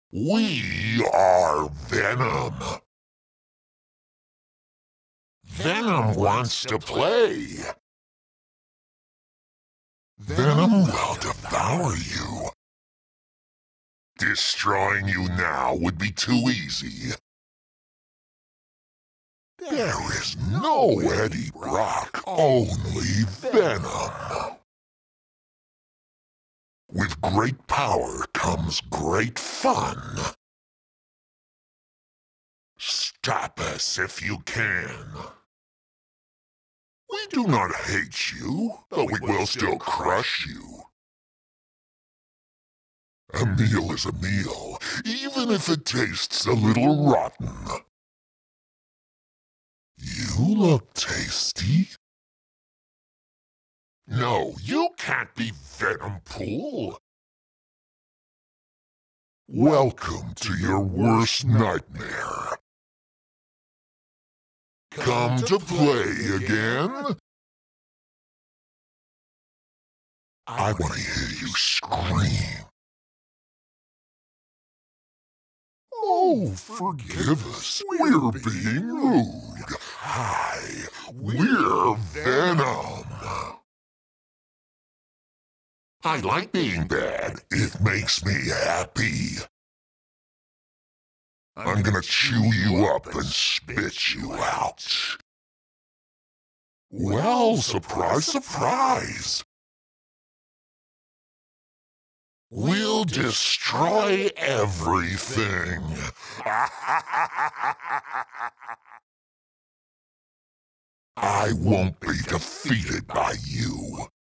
We are Venom. Venom wants to play. Venom will devour you. Destroying you now would be too easy. There is no Eddie Brock, only Venom. With great power comes great fun. Stop us if you can. We do not hate you, but we will still crush you. A meal is a meal, even if it tastes a little rotten. You look tasty. No, you can't be Venompool. Welcome to your worst nightmare. Come to play again? I want to hear you scream. Oh, forgive us, we're being rude. Hi, we're Venom. I like being bad. It makes me happy. I'm gonna chew you up and spit you out. Well, surprise, surprise. We'll destroy everything. I won't be defeated by you.